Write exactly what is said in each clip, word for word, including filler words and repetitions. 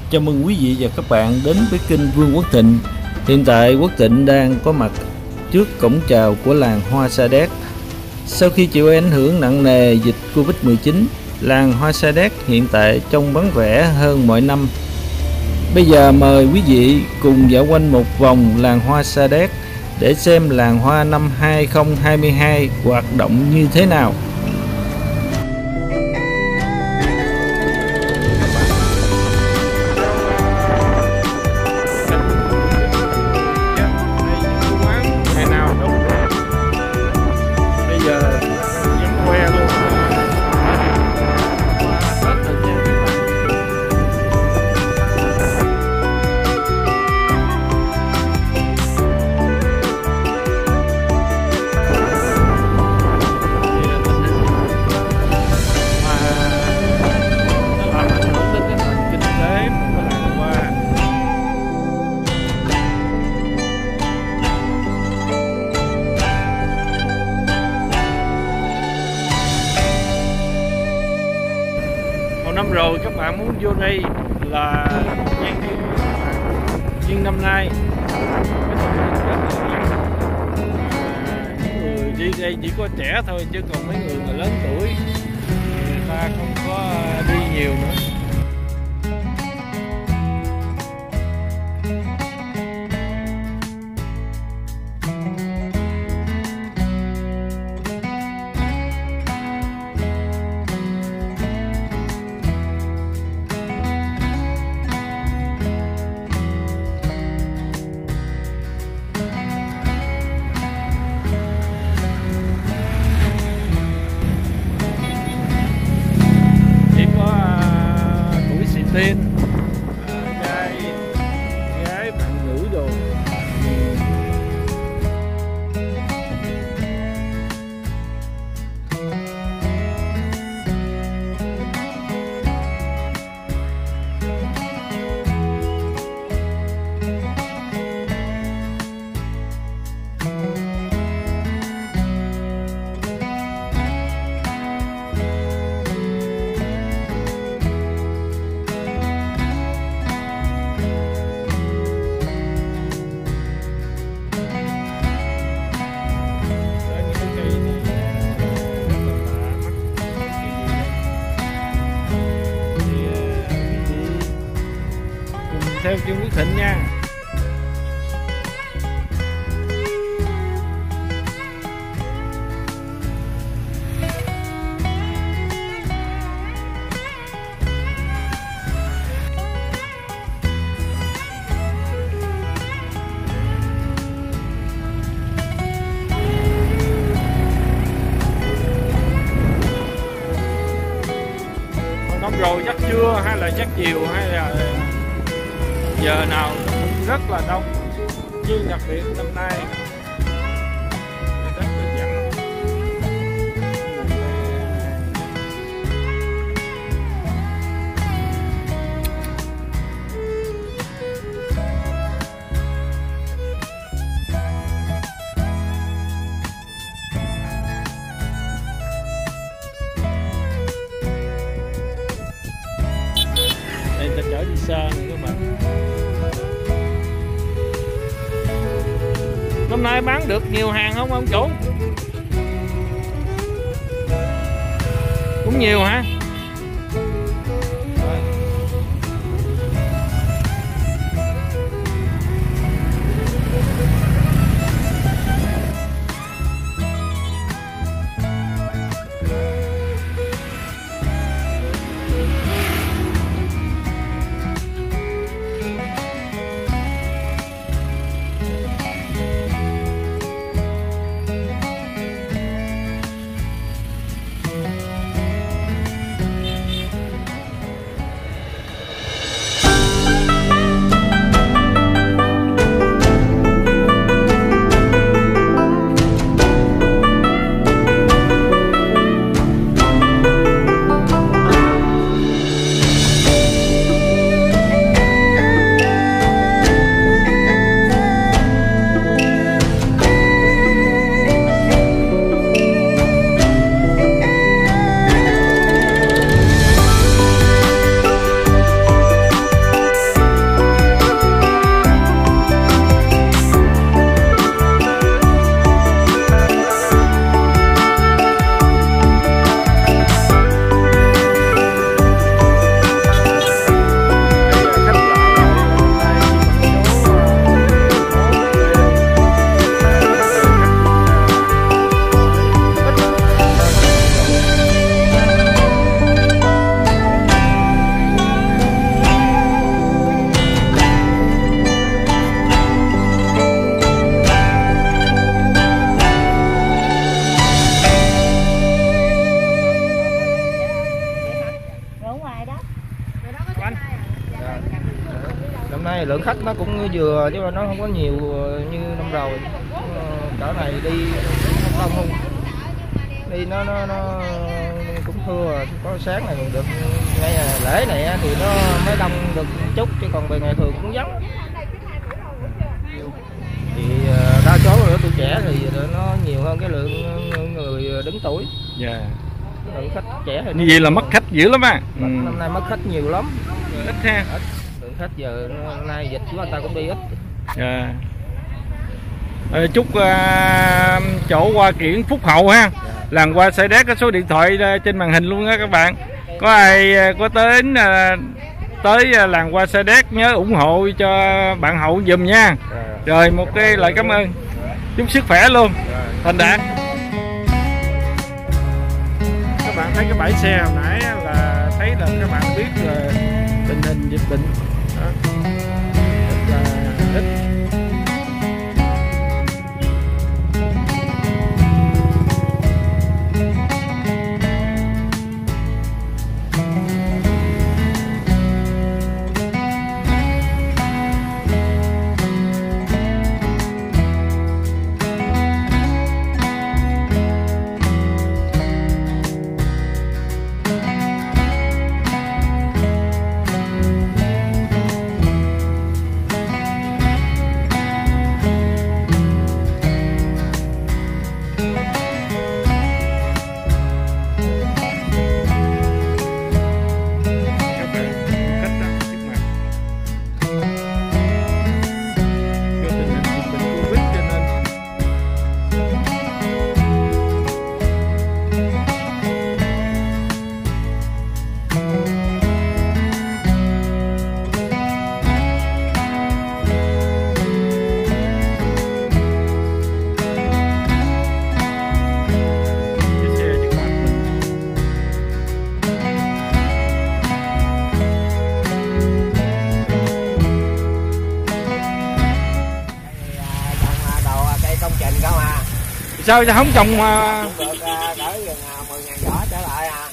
Chào mừng quý vị và các bạn đến với kênh Vương Quốc Thịnh. Hiện tại Quốc Thịnh đang có mặt trước cổng chào của làng hoa Sa Đéc. Sau khi chịu ảnh hưởng nặng nề dịch Covid mười chín, làng hoa Sa Đéc hiện tại trông vắng vẻ hơn mọi năm. Bây giờ mời quý vị cùng dạo quanh một vòng làng hoa Sa Đéc để xem làng hoa năm hai không hai hai hoạt động như thế nào. Năm rồi các bạn muốn vô đây là gian riêng các bạn, nhưng năm nay những người đi đây chỉ có trẻ thôi, chứ còn mấy người mà lớn tuổi người ta không có đi nhiều nữa. Tên trai gái bạn nữ đồ. Theo chương Quốc Thịnh nha. Năm rồi chắc trưa hay là chắc chiều hay là giờ nào rất là đông, nhưng đặc biệt năm nay rất là vắng. Đây ta chở đi xa nữa các bạn. Hôm nay bán được nhiều hàng không ông chủ? Cũng nhiều hả? À, năm nay lượng khách nó cũng vừa chứ mà nó không có nhiều như năm rồi. Cỡ này đi không đông không, đi nó nó nó cũng thưa, có sáng này được ngay lễ này thì nó mới đông được chút, chứ còn về ngày thường cũng vắng. Thì đa số là tuổi trẻ thì nó nhiều hơn cái lượng người đứng tuổi. Dạ. Yeah. Lượng khách trẻ thì như vậy là mất khách dữ lắm á. Ừ. Năm nay mất khách nhiều lắm. Ít ha. Ít. Lượng khách giờ hôm nay dịch của người ta cũng đi ít. Dạ. À, chúc uh, chỗ Hoa Kiển Phúc Hậu ha. Dạ. Làng Hoa Sa Đéc có số điện thoại trên màn hình luôn á các bạn. Có ai có tới uh, tới làng Hoa Sa Đéc nhớ ủng hộ cho bạn Hậu giùm nha. Dạ. Rồi một cái lời cảm ơn. Chúc sức khỏe luôn. Thành đạt. Các bạn thấy cái bãi xe hồi nãy là thấy là các bạn biết là tình hình dịch bệnh đó. Rất là ít. Sao không trồng uh... được cỡ gần mười ngàn giỏ trở lại à.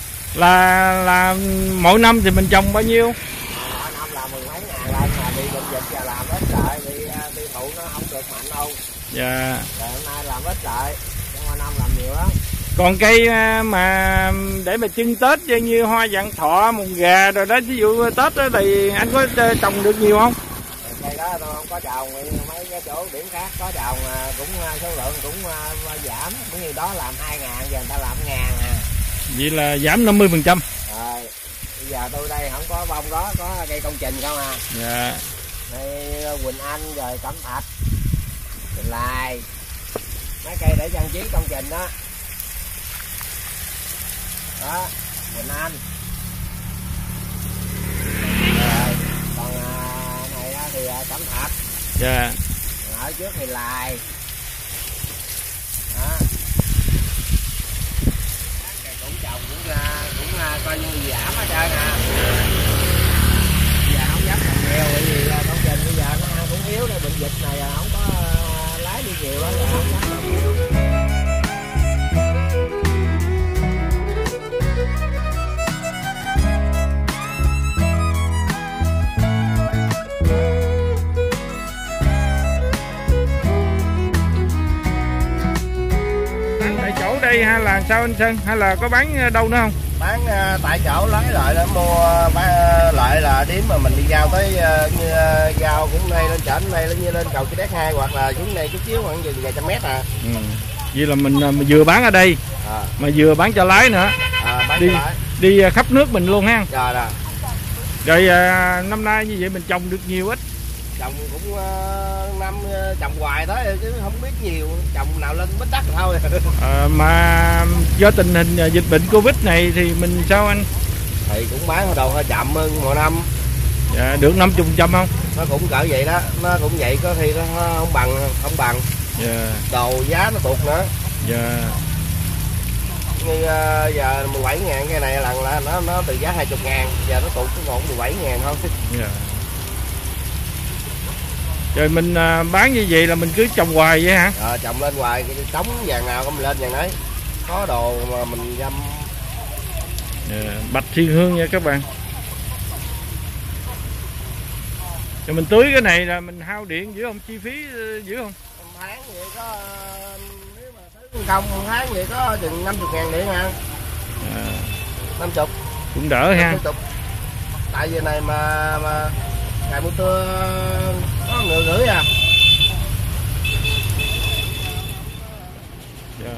Là là mỗi năm thì mình trồng bao nhiêu? Mỗi năm là mười mấy ngàn lên, mà bị bệnh dịch và làm ít lại, bị tiêu thụ nó không được mạnh đâu. Dạ. Rồi hôm nay làm ít lại, mỗi năm làm nhiều lắm. Còn cây mà để mà trưng Tết như hoa vạn thọ, mùng gà rồi đó, ví dụ Tết đó thì anh có trồng được nhiều không? Cây đó tôi không có trồng, mấy cái chỗ điểm khác có trồng cũng số lượng cũng giảm, cũng như đó làm hai ngàn, giờ người ta làm ngàn à. Vậy là giảm năm mươi phần trăm. Rồi, bây giờ tôi đây không có bông đó, có cây công trình không à. Dạ. Đây Quỳnh Anh rồi Cẩm Thạch, Quỳnh Lai, mấy cây để trang trí công trình đó. Đó, Quỳnh Anh. Rồi, còn này thì Cẩm Thạch. Dạ. Ở trước thì Lai. Đó. Cây cũng trồng cũng cũng coi như giảm hết trơn nè. Giờ không dám trồng nhiều bởi vì công trình bây giờ nó cũng yếu, này bệnh dịch này không có lái đi nhiều đó, là không dám trồng nhiều. Hay là sao anh Sơn, hay là có bán đâu nữa không? Bán uh, tại chỗ lấy lại để mua, bán uh, lại là điểm mà mình đi giao tới uh, như uh, giao cũng đây lên trển đây như lên cầu Chi Đéc hai, hoặc là xuống đây chút xíu khoảng vài trăm mét à. Ừ. Vậy là mình, mình vừa bán ở đây à, mà vừa bán cho lái nữa. À, bán đi cho lái. Đi khắp nước mình luôn ha. Rồi rồi. Rồi uh, năm nay như vậy mình trồng được nhiều ít. Trồng cũng uh, năm uh, trồng hoài đó chứ không biết nhiều, trồng nào lên bít đất thôi. À, mà do tình hình uh, dịch bệnh Covid này thì mình sao anh? Thì cũng bán đồ hơi chậm hơn mọi năm. Dạ, được năm mươi phần trăm không? Nó cũng cỡ vậy đó, nó cũng vậy, có khi nó không bằng, không bằng. Dạ. Đồ giá nó tụt nữa. Dạ. Như uh, giờ mười bảy ngàn cái này lần là nó nó từ giá hai mươi ngàn, giờ nó tụt còn mười bảy ngàn thôi. Dạ. Rồi mình uh, bán như vậy là mình cứ trồng hoài vậy hả? Ờ, trồng lên hoài, trống vàng nào cũng lên vàng ấy. Có đồ mà mình dăm. Yeah, Bạch Thiên Hương nha các bạn. Rồi mình tưới cái này là mình hao điện dữ không, chi phí dữ không? Một tháng vậy có, nếu mà tưới công một tháng vậy có chừng năm mươi ngàn điện à. À, năm mươi cũng đỡ ha. Tại vì này mà mà ngày mùa trưa có nửa rưỡi à. Yeah.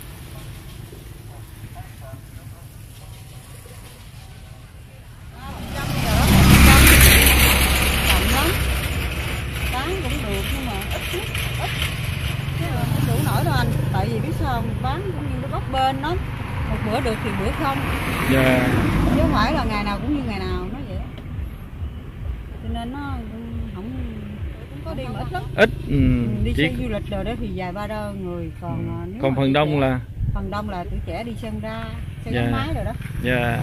Bán cũng được nhưng mà ít ít ít chứ là không đủ nổi đâu anh, tại vì biết sao không? Bán cũng như nó bấp bênh lắm, một bữa được thì bữa không. Yeah. Chứ không phải là ngày nào cũng như ngày nào nó vậy, cho nên nó không cũng có đi mà ít lắm. Ít. Ừ. Đi Chỉ... xe du lịch rồi đó thì vài ba đơ người, còn nếu còn phần đông trẻ, là phần đông là tuổi trẻ đi sân ra xe yeah. gắn máy rồi đó. Dạ. Yeah.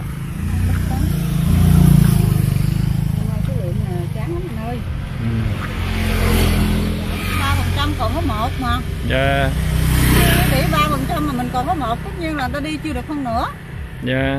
Số lượng là chán lắm anh ơi. Ừ. ba phần trăm còn có một mà. Dạ. Để ba phần trăm mà mình còn có một, tất nhiên là người ta đi chưa được phân nửa. Dạ. Yeah.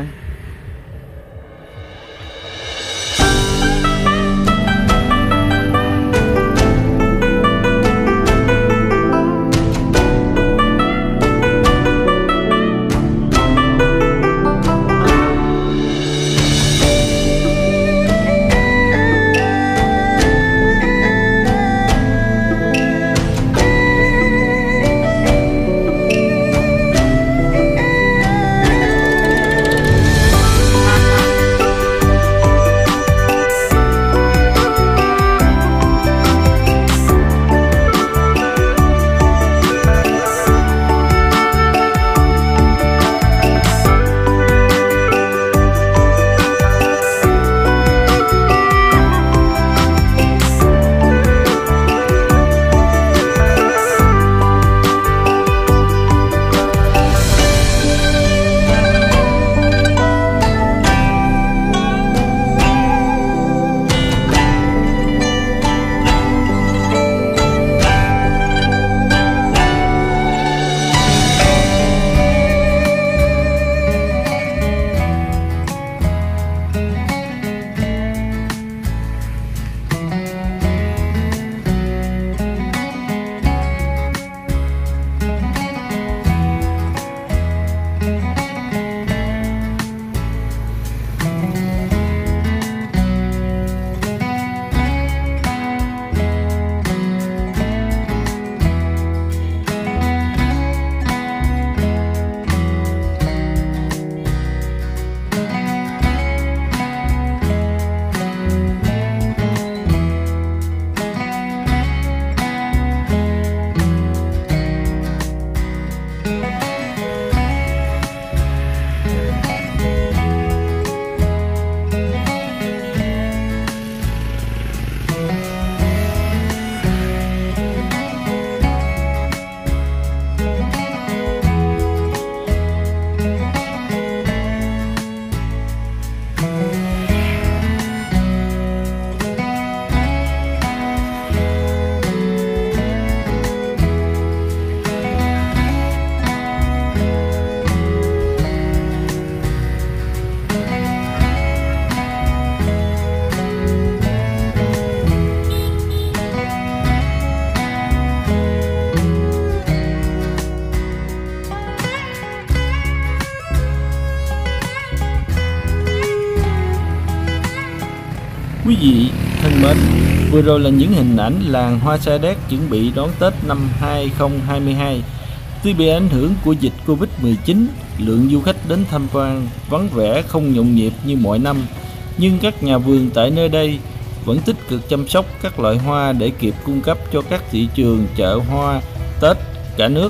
Quý vị thân mến, vừa rồi là những hình ảnh làng Hoa Sa Đéc chuẩn bị đón Tết năm hai không hai hai. Tuy bị ảnh hưởng của dịch Covid mười chín, lượng du khách đến tham quan vắng vẻ không nhộn nhịp như mọi năm, nhưng các nhà vườn tại nơi đây vẫn tích cực chăm sóc các loại hoa để kịp cung cấp cho các thị trường chợ hoa Tết cả nước.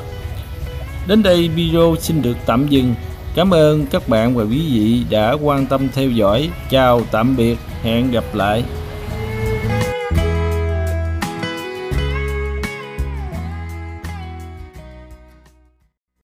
Đến đây video xin được tạm dừng. Cảm ơn các bạn và quý vị đã quan tâm theo dõi. Chào tạm biệt, hẹn gặp lại.